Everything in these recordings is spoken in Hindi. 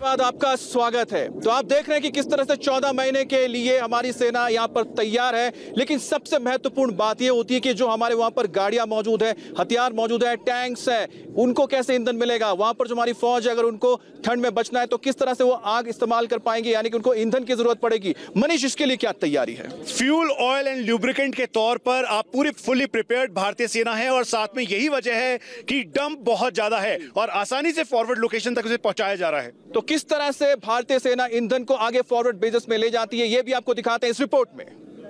बाद आपका स्वागत है। तो आप देख रहे हैं कि किस तरह से 14 महीने के लिए हमारी सेना यहां पर तैयार है, लेकिन सबसे महत्वपूर्ण बात यह होती है कि जो हमारे वहां पर गाड़ियां मौजूद है, हथियार मौजूद है, टैंक्स है, उनको कैसे ईंधन मिलेगा। वहां पर जो हमारी फौज है, अगर उनको ठंड में बचना है तो किस तरह से वो आग इस्तेमाल कर पाएंगे, यानी कि उनको ईंधन की जरूरत पड़ेगी। मनीष, इसके लिए क्या तैयारी है? फ्यूल, ऑयल एंड ल्यूब्रिकेंट के तौर पर आप पूरी फुली प्रिपेयर्ड भारतीय सेना है और साथ में यही वजह है कि डंप बहुत ज्यादा है और आसानी से फॉरवर्ड लोकेशन तक उसे पहुंचाया जा रहा है। तो किस तरह से भारतीय सेना ईंधन को आगे फॉरवर्ड बेसिस में ले जाती है, यह भी आपको दिखाते हैं इस रिपोर्ट में।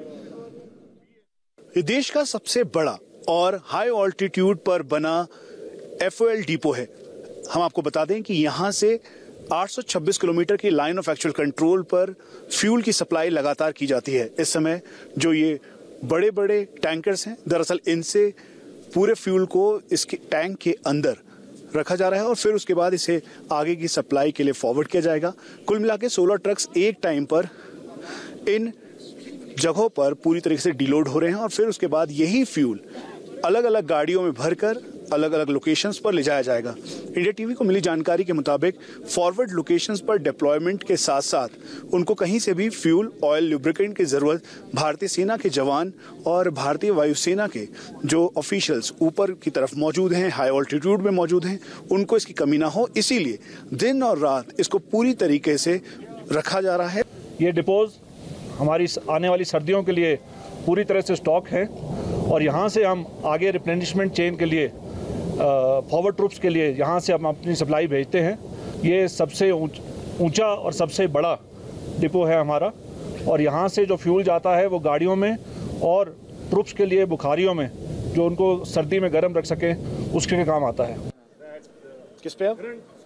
देश का सबसे बड़ा और हाई ऑल्टीट्यूड पर बना एफओएल डिपो है। हम आपको बता दें कि यहां से 826 किलोमीटर की लाइन ऑफ एक्चुअल कंट्रोल पर फ्यूल की सप्लाई लगातार की जाती है। इस समय जो ये बड़े बड़े टैंकर्स हैं, दरअसल इनसे पूरे फ्यूल को इसके टैंक के अंदर रखा जा रहा है और फिर उसके बाद इसे आगे की सप्लाई के लिए फॉरवर्ड किया जाएगा। कुल मिला के 16 ट्रक्स एक टाइम पर इन जगहों पर पूरी तरीके से डिलोड हो रहे हैं और फिर उसके बाद यही फ्यूल अलग अलग गाड़ियों में भरकर अलग अलग लोकेशंस पर ले जाया जाएगा। इंडिया टीवी को मिली जानकारी के मुताबिक फॉरवर्ड लोकेशंस पर डिप्लॉयमेंट के साथ साथ उनको कहीं से भी फ्यूल, ऑयल, लुब्रिकेंट की जरूरत भारतीय सेना के जवान और भारतीय वायुसेना के जो ऑफिशियल्स ऊपर की तरफ मौजूद हैं, हाई ऑल्टीट्यूड में मौजूद हैं, उनको इसकी कमी ना हो, इसीलिए दिन और रात इसको पूरी तरीके से रखा जा रहा है। ये डिपोज हमारी आने वाली सर्दियों के लिए पूरी तरह से स्टॉक है और यहाँ से हम आगे रिप्लेनिशमेंट चेन के लिए, फॉरवर्ड ट्रूप्स के लिए यहाँ से हम अपनी सप्लाई भेजते हैं। ये सबसे ऊंचा और सबसे बड़ा डिपो है हमारा और यहाँ से जो फ्यूल जाता है वो गाड़ियों में और ट्रूप्स के लिए बुखारियों में, जो उनको सर्दी में गर्म रख सके, उसके काम आता है। किस पे आप?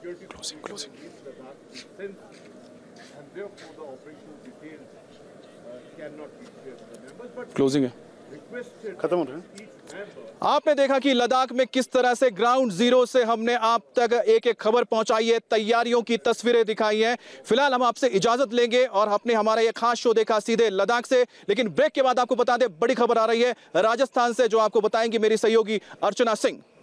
क्लोजिंग है, खत्म हो रहा है। आपने देखा कि लद्दाख में किस तरह से ग्राउंड जीरो से हमने आप तक एक एक खबर पहुंचाई है, तैयारियों की तस्वीरें दिखाई हैं। फिलहाल हम आपसे इजाजत लेंगे और आपने हमारा ये खास शो देखा सीधे लद्दाख से, लेकिन ब्रेक के बाद आपको बता दें बड़ी खबर आ रही है राजस्थान से, जो आपको बताएंगी मेरी सहयोगी अर्चना सिंह।